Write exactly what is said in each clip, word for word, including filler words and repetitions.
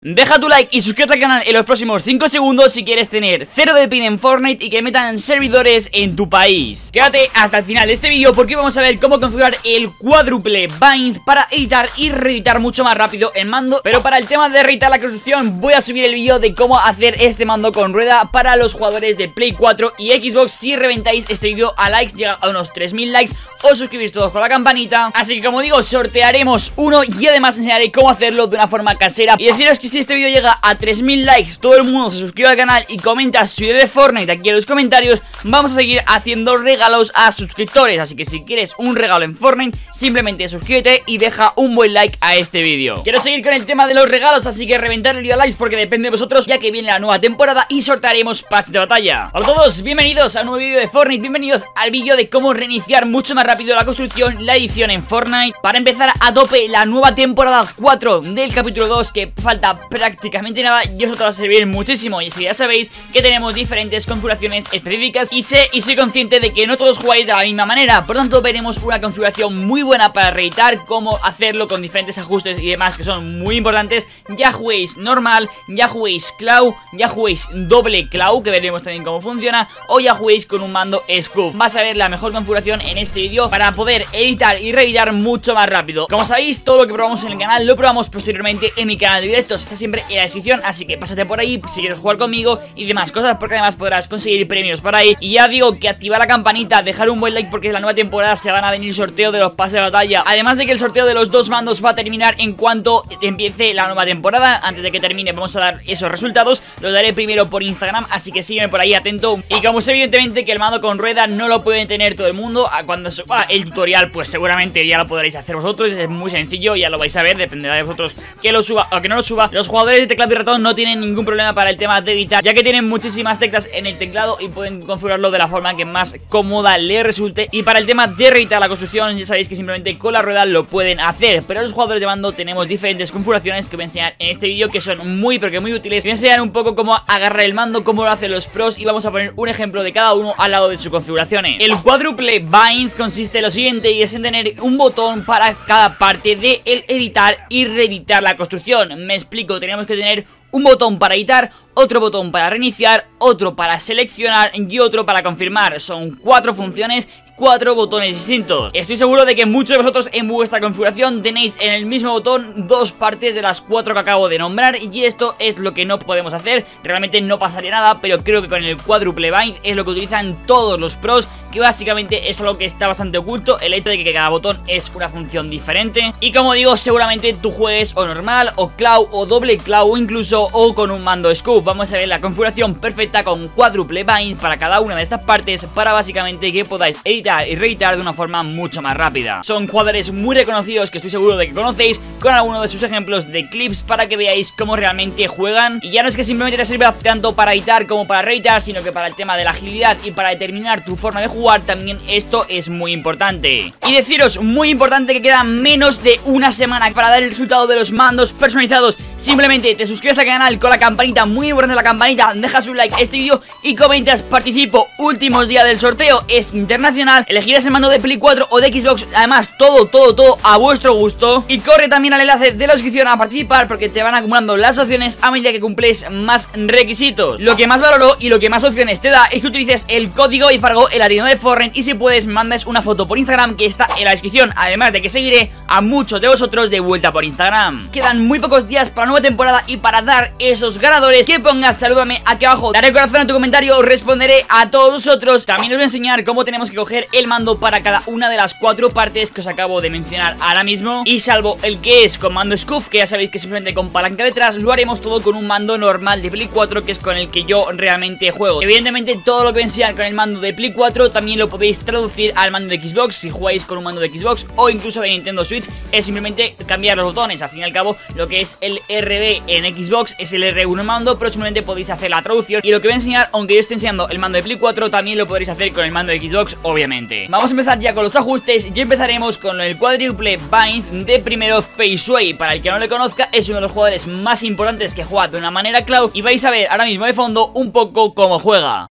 Deja tu like y suscríbete al canal en los próximos cinco segundos si quieres tener cero de pin en Fortnite y que metan servidores en tu país. Quédate hasta el final de este vídeo porque vamos a ver cómo configurar el cuádruple bind para editar y reeditar mucho más rápido el mando. Pero para el tema de reeditar la construcción voy a subir el vídeo de cómo hacer este mando con rueda para los jugadores de Play cuatro y Xbox. Si reventáis este vídeo a likes, llega a unos tres mil likes, os suscribís todos con la campanita. Así que como digo, sortearemos uno y además enseñaré cómo hacerlo de una forma casera. Y deciros que si este vídeo llega a tres mil likes, todo el mundo se suscribe al canal y comenta su idea de Fortnite aquí en los comentarios, vamos a seguir haciendo regalos a suscriptores. Así que si quieres un regalo en Fortnite, simplemente suscríbete y deja un buen like a este vídeo. Quiero seguir con el tema de los regalos, así que reventar el vídeo a likes porque depende de vosotros, ya que viene la nueva temporada y sortearemos pases de batalla. Hola a todos, bienvenidos a un nuevo vídeo de Fortnite, bienvenidos al vídeo de cómo reiniciar mucho más rápido la construcción, la edición en Fortnite, para empezar a tope la nueva temporada cuatro del capítulo dos, que falta prácticamente nada y eso te va a servir muchísimo. Y si ya sabéis que tenemos diferentes configuraciones específicas y sé y soy consciente de que no todos jugáis de la misma manera, por tanto veremos una configuración muy buena para reeditar, cómo hacerlo con diferentes ajustes y demás que son muy importantes. Ya juguéis normal, ya juguéis claw, ya juguéis doble claw, que veremos también cómo funciona, o ya juguéis con un mando scoop. Vas a ver la mejor configuración en este vídeo para poder editar y reeditar mucho más rápido. Como sabéis, todo lo que probamos en el canal lo probamos posteriormente en mi canal de directos, está siempre en la descripción, así que pásate por ahí si quieres jugar conmigo y demás cosas, porque además podrás conseguir premios por ahí. Y ya digo que activar la campanita, dejar un buen like porque en la nueva temporada se van a venir sorteo de los pases de batalla, además de que el sorteo de los dos mandos va a terminar en cuanto empiece la nueva temporada. Antes de que termine vamos a dar esos resultados, los daré primero por Instagram, así que sígueme por ahí atento. Y como sé evidentemente que el mando con rueda no lo puede tener todo el mundo, cuando suba el tutorial pues seguramente ya lo podréis hacer vosotros, es muy sencillo, ya lo vais a ver, dependerá de vosotros que lo suba o que no lo suba. Los jugadores de teclado y ratón no tienen ningún problema para el tema de editar, ya que tienen muchísimas teclas en el teclado y pueden configurarlo de la forma que más cómoda les resulte. Y para el tema de reeditar la construcción ya sabéis que simplemente con la rueda lo pueden hacer, pero los jugadores de mando tenemos diferentes configuraciones que voy a enseñar en este vídeo que son muy pero que muy útiles. Voy a enseñar un poco cómo agarrar el mando, cómo lo hacen los pros y vamos a poner un ejemplo de cada uno al lado de sus configuraciones. El cuádruple bind consiste en lo siguiente y es en tener un botón para cada parte de el editar y reeditar la construcción. Me explico, tenemos que tener un botón para editar, otro botón para reiniciar, otro para seleccionar y otro para confirmar. Son cuatro funciones, cuatro botones distintos. Estoy seguro de que muchos de vosotros en vuestra configuración tenéis en el mismo botón dos partes de las cuatro que acabo de nombrar y esto es lo que no podemos hacer. Realmente no pasaría nada, pero creo que con el cuádruple bind es lo que utilizan todos los pros, que básicamente es algo que está bastante oculto, el hecho de que cada botón es una función diferente. Y como digo, seguramente tú juegues o normal, o claw, o doble claw, o incluso o con un mando scoop. Vamos a ver la configuración perfecta con cuádruple bind para cada una de estas partes, para básicamente que podáis editar y reeditar de una forma mucho más rápida. Son jugadores muy reconocidos que estoy seguro de que conocéis, con algunos de sus ejemplos de clips para que veáis cómo realmente juegan. Y ya no es que simplemente te sirva tanto para editar como para reeditar, sino que para el tema de la agilidad y para determinar tu forma de jugar también esto es muy importante. Y deciros, muy importante, que queda menos de una semana para dar el resultado de los mandos personalizados. Simplemente te suscribes al canal con la campanita, muy importante la campanita, dejas un like a este vídeo y comentas participo. Últimos días del sorteo, es internacional, elegirás el mando de Play cuatro o de Xbox, además todo, todo, todo a vuestro gusto. Y corre también al enlace de la descripción a participar porque te van acumulando las opciones a medida que cumples más requisitos. Lo que más valoro y lo que más opciones te da es que utilices el código IFARGO en la tienda de Fortnite y si puedes me mandes una foto por Instagram que está en la descripción, además de que seguiré a muchos de vosotros de vuelta por Instagram. Quedan muy pocos días para la nueva temporada y para dar esos ganadores que pongas salúdame aquí abajo, daré corazón en tu comentario, responderé a todos vosotros. También os voy a enseñar cómo tenemos que coger el mando para cada una de las cuatro partes que os acabo de mencionar ahora mismo. Y salvo el que es con mando scoof, que ya sabéis que simplemente con palanca detrás, lo haremos todo con un mando normal de Play cuatro, que es con el que yo realmente juego. Evidentemente todo lo que voy a enseñar con el mando de Play cuatro también lo podéis traducir al mando de Xbox si jugáis con un mando de Xbox o incluso de Nintendo Switch. Es simplemente cambiar los botones. Al fin y al cabo lo que es el R B en Xbox es el R uno en mando, pero simplemente podéis hacer la traducción. Y lo que voy a enseñar, aunque yo esté enseñando el mando de Play cuatro, también lo podréis hacer con el mando de Xbox, obviamente. Vamos a empezar ya con los ajustes y empezaremos con el cuádruple bind de primero Faceway. Para el que no le conozca, es uno de los jugadores más importantes que juega de una manera clave y vais a ver ahora mismo de fondo un poco cómo juega.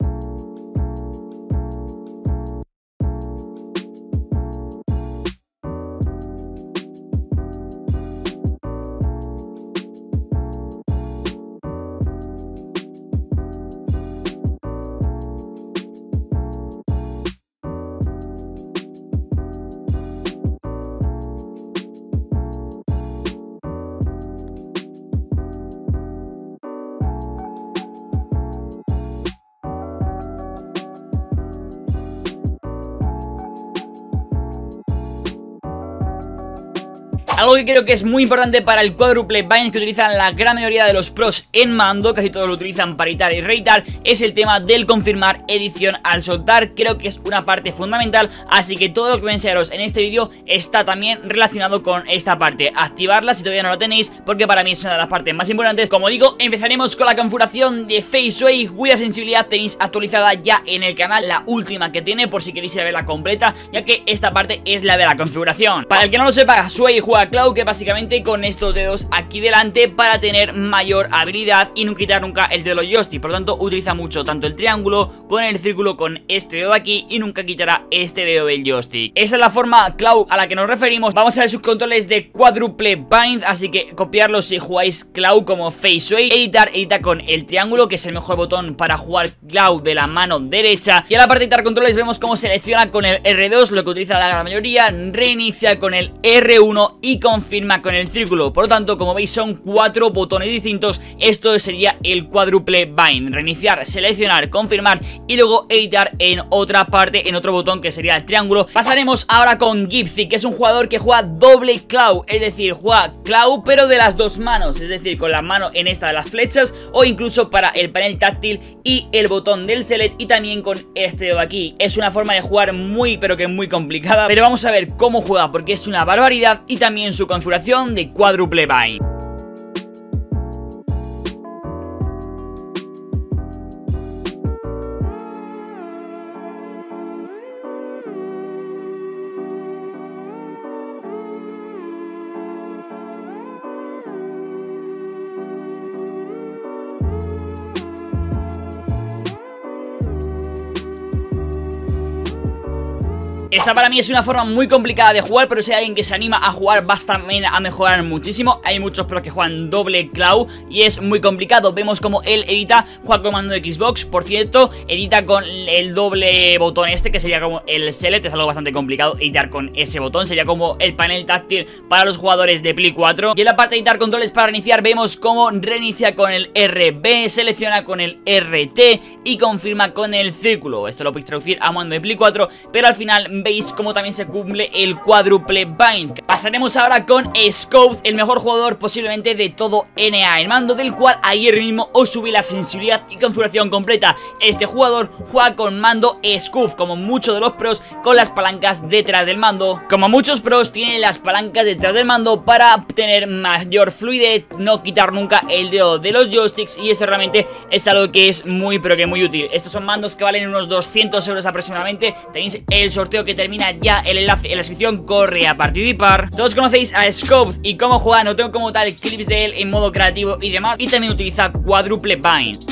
Algo que creo que es muy importante para el cuádruple bind que utilizan la gran mayoría de los pros en mando, casi todos lo utilizan para editar y reeditar, es el tema del confirmar edición al soltar. Creo que es una parte fundamental, así que todo lo que voy a enseñaros en este vídeo está también relacionado con esta parte. Activarla si todavía no la tenéis, porque para mí es una de las partes más importantes. Como digo, empezaremos con la configuración de Faceway. Cuya sensibilidad tenéis actualizada ya en el canal, la última que tiene, por si queréis ir a verla completa, ya que esta parte es la de la configuración. Para el que no lo sepa, Sway juega Cloud, que básicamente con estos dedos aquí delante para tener mayor habilidad y no quitar nunca el dedo joystick. Por lo tanto, utiliza mucho tanto el triángulo con el círculo con este dedo de aquí y nunca quitará este dedo del joystick. Esa es la forma Cloud a la que nos referimos. Vamos a ver sus controles de cuádruple bind, así que copiarlos si jugáis Cloud como Faceway. Editar, edita con el triángulo, que es el mejor botón para jugar Cloud de la mano derecha. Y a la parte de editar controles vemos cómo selecciona con el R dos, lo que utiliza la gran mayoría, reinicia con el R uno y confirma con el círculo. Por lo tanto, como veis, son cuatro botones distintos. Esto sería el cuádruple bind: reiniciar, seleccionar, confirmar y luego editar en otra parte, en otro botón que sería el triángulo. Pasaremos ahora con Gipsy, que es un jugador que juega doble Cloud, es decir, juega Cloud pero de las dos manos, es decir, con la mano en esta de las flechas o incluso para el panel táctil y el botón del select y también con este dedo aquí. Es una forma de jugar muy pero que muy complicada, pero vamos a ver cómo juega porque es una barbaridad, y también su configuración de cuádruple bind. Esta para mí es una forma muy complicada de jugar, pero si hay alguien que se anima a jugar vas también a mejorar muchísimo. Hay muchos pros que juegan doble Cloud y es muy complicado. Vemos como él edita, juega con mando de Xbox, por cierto, edita con el doble botón este, que sería como el select. Es algo bastante complicado editar con ese botón, sería como el panel táctil para los jugadores de Play cuatro. Y en la parte de editar controles para reiniciar vemos cómo reinicia con el R B, selecciona con el R T y confirma con el círculo. Esto lo podéis traducir a mando de Play cuatro, pero al final veis cómo también se cumple el cuádruple bind. Pasaremos ahora con Scope, el mejor jugador posiblemente de todo N A, el mando del cual ayer mismo os subí la sensibilidad y configuración completa. Este jugador juega con mando Scoof, como muchos de los pros, con las palancas detrás del mando. Como muchos pros, tiene las palancas detrás del mando para tener mayor fluidez, no quitar nunca el dedo de los joysticks, y esto realmente es algo que es muy pero que muy útil. Estos son mandos que valen unos doscientos euros aproximadamente. Tenéis el sorteo que termina ya, el enlace en la descripción, corre a participar. Todos conocéis a Scope y cómo juega, no tengo como tal clips de él en modo creativo y demás, y también utiliza cuádruple bind.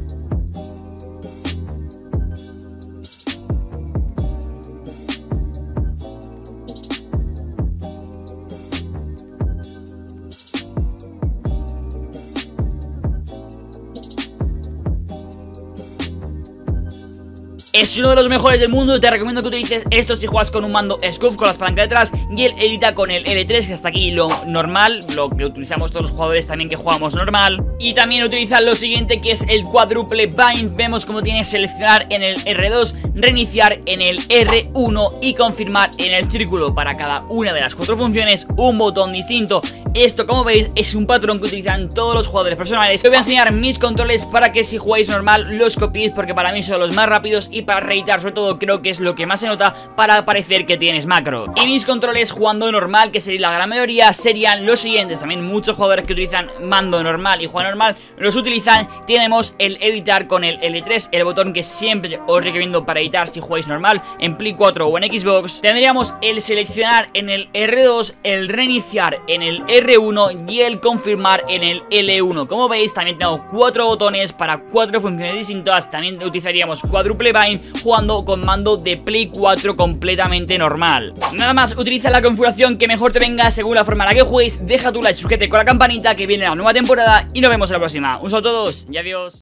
Es uno de los mejores del mundo, te recomiendo que utilices esto si juegas con un mando Scoof con las palancas detrás, y él edita con el L tres, que hasta aquí lo normal, lo que utilizamos todos los jugadores también que jugamos normal. Y también utiliza lo siguiente, que es el cuádruple bind. Vemos como tiene seleccionar en el R dos, reiniciar en el R uno y confirmar en el círculo. Para cada una de las cuatro funciones un botón distinto. Esto, como veis, es un patrón que utilizan todos los jugadores profesionales. Os voy a enseñar mis controles para que si jugáis normal los copiéis, porque para mí son los más rápidos y para reeditar sobre todo creo que es lo que más se nota para parecer que tienes macro. Y mis controles jugando normal, que sería la gran mayoría, serían los siguientes. También muchos jugadores que utilizan mando normal y juegan normal los utilizan. Tenemos el editar con el L tres, el botón que siempre os recomiendo para editar si jugáis normal en Play cuatro o en Xbox. Tendríamos el seleccionar en el R dos, el reiniciar en el R uno y el confirmar en el L uno. Como veis, también tengo cuatro botones para cuatro funciones distintas. También utilizaríamos cuádruple bind jugando con mando de Play cuatro completamente normal. Nada más, utiliza la configuración que mejor te venga según la forma en la que juguéis. Deja tu like, suscríbete con la campanita, que viene la nueva temporada y nos vemos en la próxima. Un saludo a todos y adiós.